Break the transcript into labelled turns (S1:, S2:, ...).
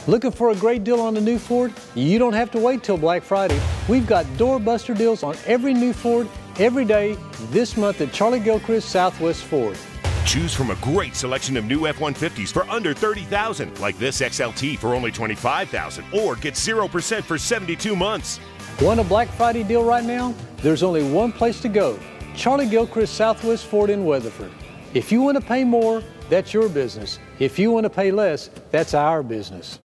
S1: Looking for a great deal on the new Ford? You don't have to wait till Black Friday. We've got doorbuster deals on every new Ford every day this month at Charlie Gilchrist Southwest Ford.
S2: Choose from a great selection of new F-150s for under $30,000, like this XLT for only $25,000, or get 0% for 72 months.
S1: Want a Black Friday deal right now? There's only one place to go, Charlie Gilchrist Southwest Ford in Weatherford. If you want to pay more, that's your business. If you want to pay less, that's our business.